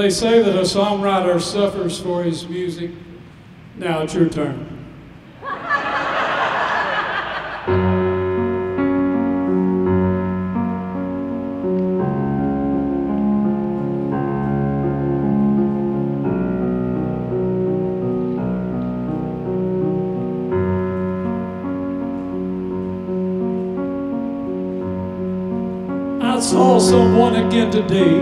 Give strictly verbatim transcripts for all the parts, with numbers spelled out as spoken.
they say that a songwriter suffers for his music. Now it's your turn. I saw someone again today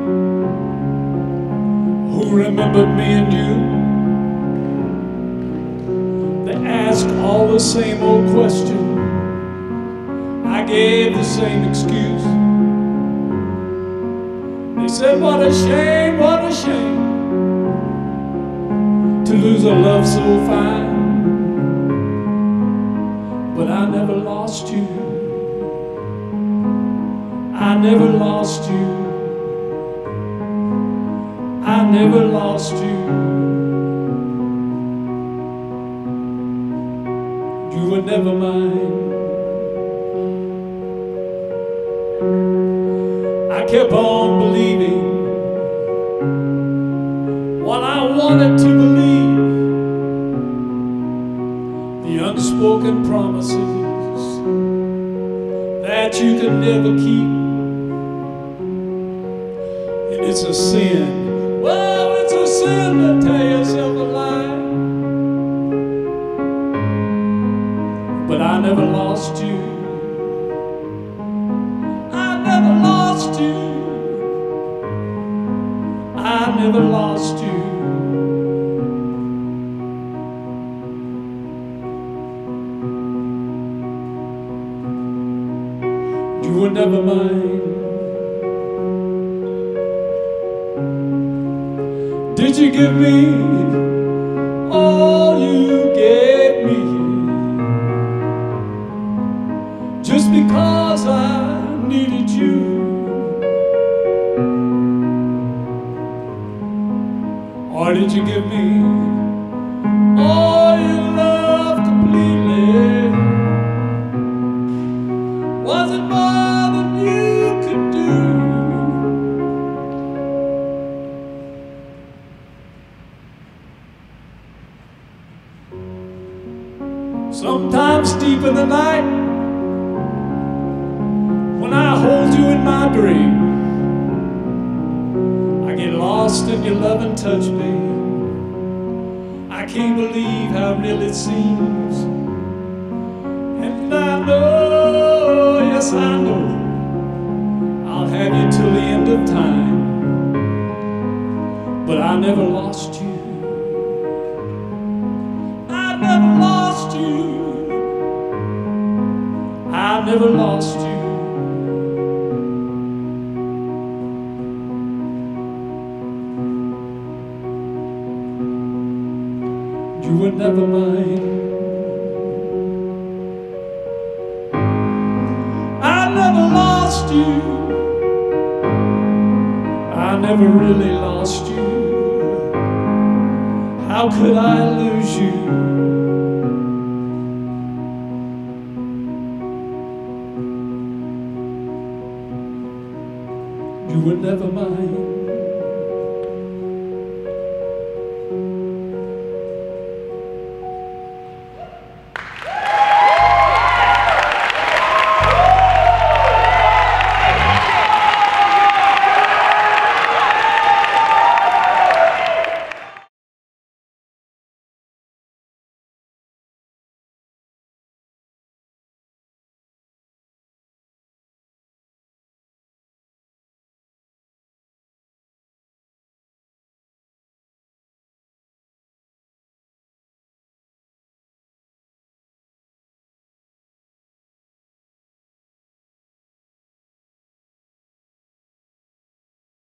who remembered me and you. They asked all the same old question. I gave the same excuse. They said, what a shame, what a shame to lose a love so fine. But I never lost you. I never lost you. I never lost you. You were never mine. I kept on believing what I wanted to believe, the unspoken promises that you could never keep. It's a sin. Well, it's a sin to tell yourself a lie. But I never lost you. I never lost you. I never lost you. You were never mine. Did you give me all you gave me just because I needed you? Or did you give me all your love completely? Was it more than you could do? Sometimes deep in the night, when I hold you in my dream, I get lost in your love and touch, babe. I can't believe how real it seems. And I know, yes I know, I'll have you till the end of time. But I never lost you. I never lost you. I never lost you. You were never mine. I never lost you. I never really lost you. How could I lose you? You were never mine.